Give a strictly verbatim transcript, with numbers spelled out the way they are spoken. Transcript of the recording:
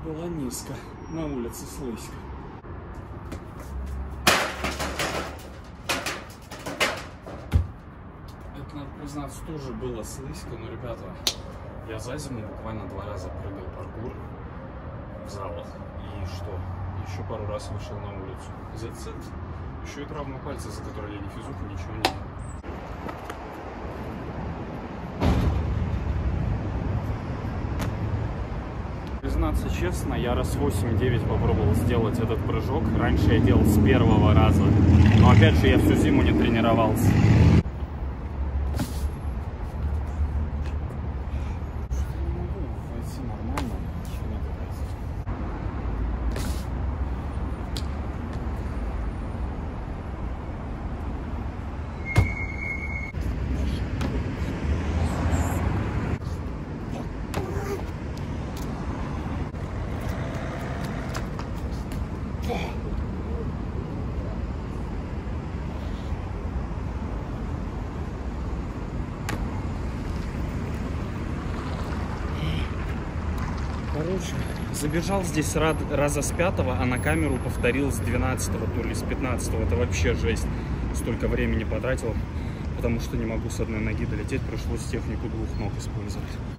Было низко, на улице слизко. Это, надо признаться, тоже было слизко, но, ребята, я за зиму буквально два раза прыгал паркур в залах. И что? Еще пару раз вышел на улицу. That's it. Еще и травма пальца, за которой я не физуха, ничего не делал. Признаться честно, я раз восемь-девять попробовал сделать этот прыжок. Раньше я делал с первого раза. Но опять же, я всю зиму не тренировался. Короче, забежал здесь раза с пятого, а на камеру повторил с двенадцатого, то ли с пятнадцатого. Это вообще жесть. Столько времени потратил, потому что не могу с одной ноги долететь. Пришлось технику двух ног использовать.